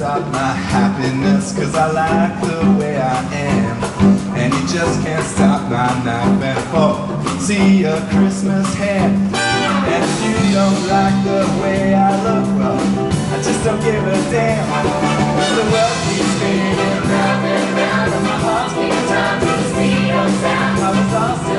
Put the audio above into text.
stop my happiness, 'cause I like the way I am. And you just can't stop my knife and fork. See a Christmas hat. And if you don't like the way I look, well, I just don't give a damn. The world keeps spinning round and round, and my heart's beating time to the speed of sound. I was lost